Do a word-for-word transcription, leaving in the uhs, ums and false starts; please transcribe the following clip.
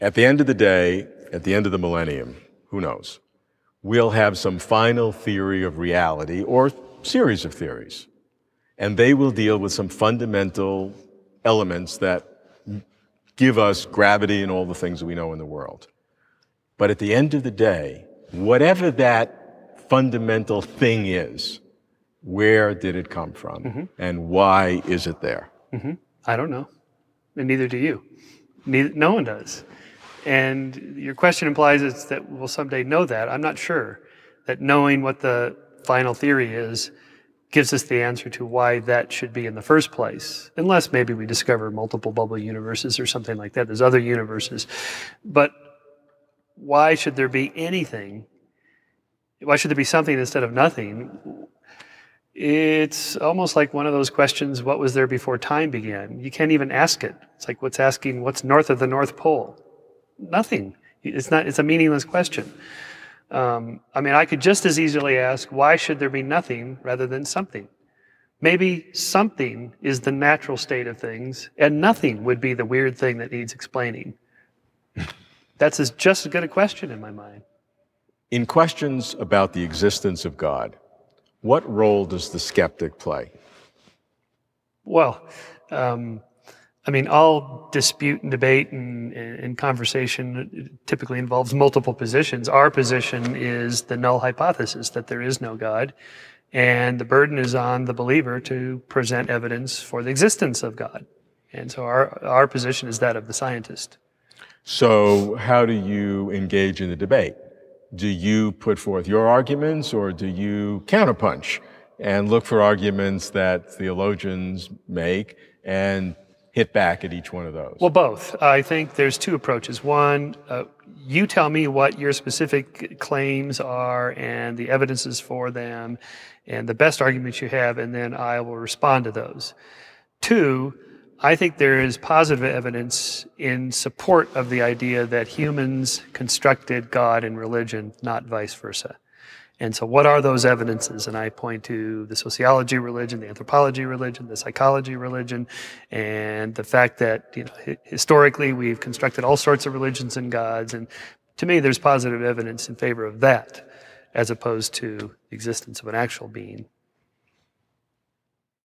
at the end of the day, at the end of the millennium, who knows, we'll have some final theory of reality or series of theories, and they will deal with some fundamental elements that give us gravity and all the things that we know in the world. But at the end of the day, whatever that fundamental thing is, where did it come from? Mm-hmm. And why is it there? Mm-hmm. I don't know. And neither do you. Neither, no one does. And your question implies it's that we'll someday know that. I'm not sure that knowing what the final theory is gives us the answer to why that should be in the first place, unless maybe we discover multiple bubble universes or something like that. There's other universes. But why should there be anything? Why should there be something instead of nothing? It's almost like one of those questions, what was there before time began? You can't even ask it. It's like what's asking, what's north of the North Pole? Nothing. It's not. It's a meaningless question. Um, I mean, I could just as easily ask, why should there be nothing rather than something? Maybe something is the natural state of things, and nothing would be the weird thing that needs explaining. That's as, just as good a question in my mind. In questions about the existence of God, what role does the skeptic play? Well, um, I mean, all dispute and debate and, and conversation typically involves multiple positions. Our position is the null hypothesis, that there is no God, and the burden is on the believer to present evidence for the existence of God. And so our, our position is that of the scientist. So how do you engage in the debate? Do you put forth your arguments, or do you counterpunch and look for arguments that theologians make and hit back at each one of those? Well, both. I think there's two approaches. One, uh, you tell me what your specific claims are and the evidences for them and the best arguments you have, and then I will respond to those. Two, I think there is positive evidence in support of the idea that humans constructed God and religion, not vice versa. And so what are those evidences? And I point to the sociology religion, the anthropology religion, the psychology religion, and the fact that, you know, historically we've constructed all sorts of religions and gods. And to me, there's positive evidence in favor of that, as opposed to the existence of an actual being.